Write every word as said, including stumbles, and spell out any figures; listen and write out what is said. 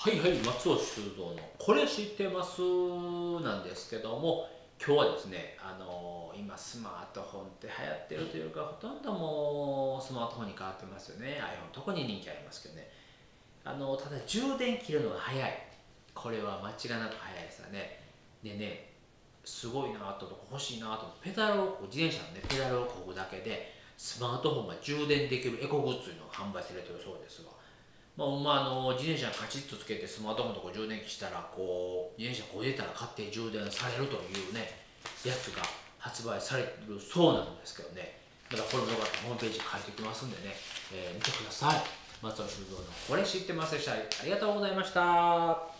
はいはい、松尾修造の「これ知ってます?」なんですけども、今日はですね、あのー今スマートフォンって流行ってるというか、ほとんどもうスマートフォンに変わってますよね。 iPhone 特に人気ありますけどね。あのただ充電切るのが早い。これは間違いなく早いですよね。でね、すごいなとと欲しいなと、ペダルをこう自転車のねペダルをこぐだけでスマートフォンが充電できるエコグッズというのが販売されてるそうですが、まあ、まあ、あの自転車にカチッとつけてスマートフォンとこ充電器したらこう自転車こいでたら勝手に充電されるというねやつが発売されるそうなんですけどね。だからこれもよかったらホームページ書いておきますんでね、えー見てください。松尾修造の「これ知ってますでした」ありがとうございました。